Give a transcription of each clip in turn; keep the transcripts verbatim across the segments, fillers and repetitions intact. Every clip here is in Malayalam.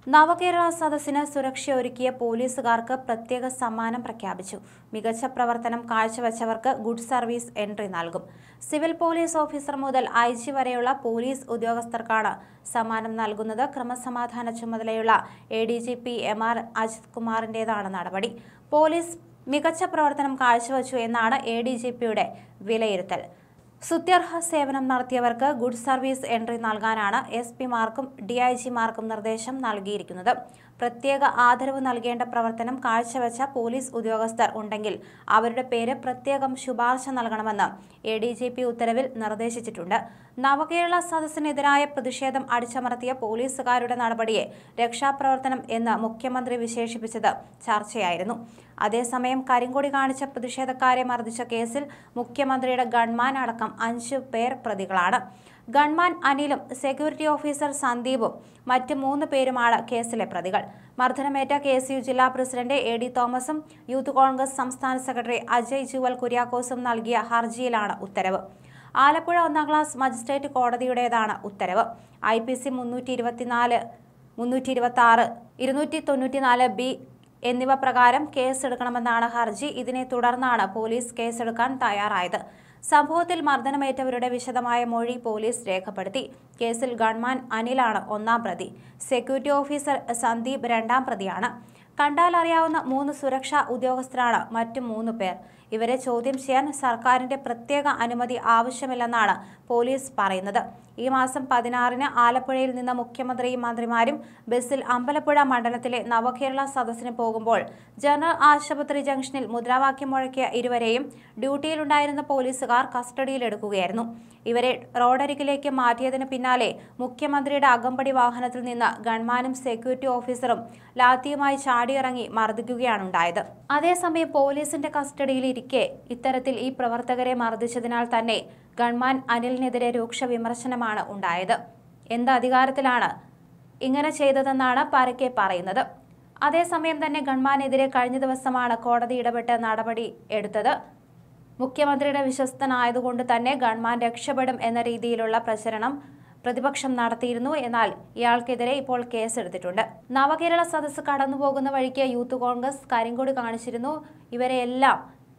നവകേരള സദസ്സിന് സുരക്ഷയൊരുക്കിയ പോലീസുകാർക്ക് പ്രത്യേക സമ്മാനം പ്രഖ്യാപിച്ചു. മികച്ച പ്രവർത്തനം കാഴ്ചവെച്ചവർക്ക് ഗുഡ് സർവീസ് എൻട്രി നൽകും. സിവിൽ പോലീസ് ഓഫീസർ മുതൽ ഐ ജി വരെയുള്ള പോലീസ് ഉദ്യോഗസ്ഥർക്കാണ് സമ്മാനം നൽകുന്നത്. ക്രമസമാധാന ചുമതലയുള്ള A D G P M R Ajith കുമാറിന്റേതാണ് നടപടി. പോലീസ് മികച്ച പ്രവർത്തനം കാഴ്ചവെച്ചു എന്നാണ് എ ഡി ജി പിയുടെ വിലയിരുത്തൽ. സ്തുത്യർഹ സേവനം നടത്തിയവർക്ക് ഗുഡ് സർവീസ് എൻട്രി നൽകാനാണ് എസ് പിമാർക്കും ഡി ഐ ജിമാർക്കും നിർദ്ദേശം നൽകിയിരിക്കുന്നത്. പ്രത്യേക ആദരവ് നൽകേണ്ട പ്രവർത്തനം കാഴ്ചവെച്ച പോലീസ് ഉദ്യോഗസ്ഥർ ഉണ്ടെങ്കിൽ അവരുടെ പേര് പ്രത്യേകം ശുപാർശ നൽകണമെന്ന് എ ഡി ജി പി ഉത്തരവിൽ നിർദ്ദേശിച്ചിട്ടുണ്ട്. നവകേരള സദസ്സിനെതിരായ പ്രതിഷേധം അടിച്ചമർത്തിയ പോലീസുകാരുടെ നടപടിയെ രക്ഷാപ്രവർത്തനം എന്ന് മുഖ്യമന്ത്രി വിശേഷിപ്പിച്ചത് ചർച്ചയായിരുന്നു. അതേസമയം കരിങ്കൊടി കാണിച്ച പ്രതിഷേധക്കാരെ മർദ്ദിച്ച കേസിൽ മുഖ്യമന്ത്രിയുടെ ഗൺമാൻ അടക്കം അഞ്ചു പേർ പ്രതികളാണ്. ഗൺമാൻ അനിലും സെക്യൂരിറ്റി ഓഫീസർ സന്ദീപും മറ്റ് മൂന്ന് പേരുമാണ് കേസിലെ പ്രതികൾ. മർദ്ദനമേറ്റ കെ എസ് യു ജില്ലാ പ്രസിഡന്റ് എ ഡി തോമസും യൂത്ത് കോൺഗ്രസ് സംസ്ഥാന സെക്രട്ടറി അജയ് ജുവൽ കുര്യാക്കോസും നൽകിയ ഹർജിയിലാണ് ഉത്തരവ്. ആലപ്പുഴ ഒന്നാം ക്ലാസ് മജിസ്ട്രേറ്റ് കോടതിയുടേതാണ് ഉത്തരവ്. ഐ പി സി മുന്നൂറ്റി ഇരുപത്തിനാല് മുന്നൂറ്റി ഇരുപത്തി ആറ് ഇരുന്നൂറ്റി തൊണ്ണൂറ്റിനാല് ബി എന്നിവ പ്രകാരം കേസെടുക്കണമെന്നാണ് ഹർജി. ഇതിനെ തുടർന്നാണ് പോലീസ് കേസെടുക്കാൻ തയ്യാറായത്. സംഭവത്തിൽ മർദ്ദനമേറ്റവരുടെ വിശദമായ മൊഴി പോലീസ് രേഖപ്പെടുത്തി. കേസിൽ ഗൺമാൻ അനിലാണ് ഒന്നാം പ്രതി. സെക്യൂരിറ്റി ഓഫീസർ സന്ദീപ് രണ്ടാം പ്രതിയാണ്. കണ്ടാൽ അറിയാവുന്ന മൂന്ന് സുരക്ഷാ ഉദ്യോഗസ്ഥരാണ് മറ്റു മൂന്ന് പേർ. ഇവരെ ചോദ്യം ചെയ്യാൻ സർക്കാരിന്റെ പ്രത്യേക അനുമതി ആവശ്യമില്ലെന്നാണ് പോലീസ് പറയുന്നത്. ഈ മാസം പതിനാറിന് ആലപ്പുഴയിൽ നിന്ന് മുഖ്യമന്ത്രിയും മന്ത്രിമാരും ബസ്സിൽ അമ്പലപ്പുഴ മണ്ഡലത്തിലെ നവകേരള സദസ്സിന് പോകുമ്പോൾ ജനറൽ ആശുപത്രി ജംഗ്ഷനിൽ മുദ്രാവാക്യം മുഴക്കിയ ഇരുവരെയും ഡ്യൂട്ടിയിലുണ്ടായിരുന്ന പോലീസുകാർ കസ്റ്റഡിയിലെടുക്കുകയായിരുന്നു. ഇവരെ റോഡരികിലേക്ക് മാറ്റിയതിന് പിന്നാലെ മുഖ്യമന്ത്രിയുടെ അകമ്പടി വാഹനത്തിൽ നിന്ന് ഗൺമാനും സെക്യൂരിറ്റി ഓഫീസറും ലാത്തിയുമായി ചാടിയിറങ്ങി മർദ്ദിക്കുകയാണുണ്ടായത്. അതേസമയം പോലീസിന്റെ കസ്റ്റഡിയിലിരിക്കെ ഇത്തരത്തിൽ ഈ പ്രവർത്തകരെ മർദ്ദിച്ചതിനാൽ തന്നെ ഗൺമാൻ അനിലിനെതിരെ രൂക്ഷ വിമർശനമാണ് ഉണ്ടായത്. എന്ത് അധികാരത്തിലാണ് ഇങ്ങനെ ചെയ്തതെന്നാണ് പരക്കെ പറയുന്നത്. അതേസമയം തന്നെ ഗൺമാനെതിരെ കഴിഞ്ഞ ദിവസമാണ് കോടതി ഇടപെട്ട് നടപടി എടുത്തത്. മുഖ്യമന്ത്രിയുടെ വിശ്വസ്തനായതുകൊണ്ട് തന്നെ ഗൺമാൻ രക്ഷപ്പെടും എന്ന രീതിയിലുള്ള പ്രചരണം പ്രതിപക്ഷം നടത്തിയിരുന്നു. എന്നാൽ ഇയാൾക്കെതിരെ ഇപ്പോൾ കേസെടുത്തിട്ടുണ്ട്. നവകേരള സദസ്സ് കടന്നുപോകുന്ന വഴിക്ക് യൂത്ത് കോൺഗ്രസ് കരിങ്കൊടി കാണിച്ചിരുന്നു. ഇവരെയെല്ലാം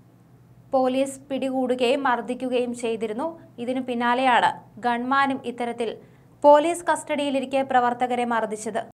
പോലീസ് പിടികൂടുകയും മർദ്ദിക്കുകയും ചെയ്തിരുന്നു. ഇതിനു പിന്നാലെയാണ് ഗൺമാനും ഇത്തരത്തിൽ പോലീസ് കസ്റ്റഡിയിലിരിക്കെ പ്രവർത്തകരെ മർദ്ദിച്ചത്.